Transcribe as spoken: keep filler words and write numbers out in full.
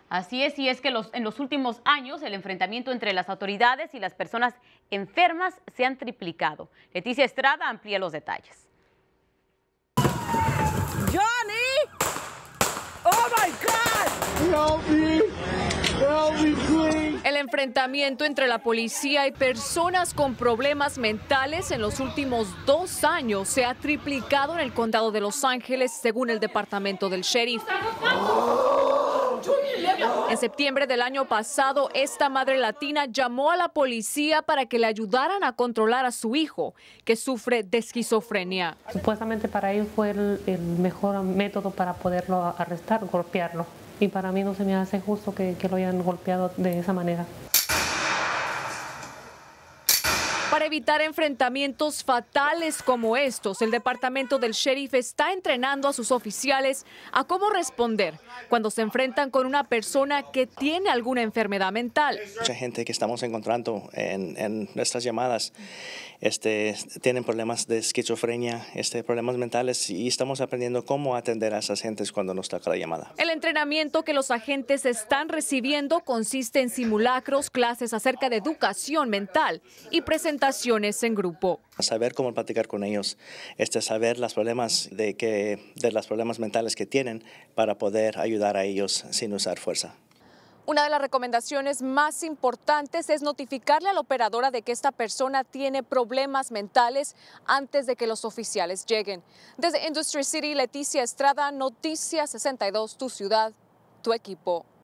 Así es, y es que los, en los últimos años el enfrentamiento entre las autoridades y las personas enfermas se han triplicado. Leticia Estrada amplía los detalles. Johnny! Oh my God! Help me! Help me, please! El enfrentamiento entre la policía y personas con problemas mentales en los últimos dos años se ha triplicado en el condado de Los Ángeles, según el departamento del sheriff. En septiembre del año pasado, esta madre latina llamó a la policía para que le ayudaran a controlar a su hijo, que sufre de esquizofrenia. Supuestamente para ellos fue el, el mejor método para poderlo arrestar, golpearlo. Y para mí no se me hace justo que, que lo hayan golpeado de esa manera. Para evitar enfrentamientos fatales como estos, el departamento del sheriff está entrenando a sus oficiales a cómo responder cuando se enfrentan con una persona que tiene alguna enfermedad mental. Mucha gente que estamos encontrando en, en nuestras llamadas este, tienen problemas de esquizofrenia, este, problemas mentales, y estamos aprendiendo cómo atender a esas gentes cuando nos toca la llamada. El entrenamiento que los agentes están recibiendo consiste en simulacros, clases acerca de educación mental y presentaciones en grupo. Saber cómo platicar con ellos, este, saber los problemas de, que, de los problemas mentales que tienen para poder ayudar a ellos sin usar fuerza. Una de las recomendaciones más importantes es notificarle a la operadora de que esta persona tiene problemas mentales antes de que los oficiales lleguen. Desde Industry City, Leticia Estrada, Noticias sesenta y dos, tu ciudad, tu equipo.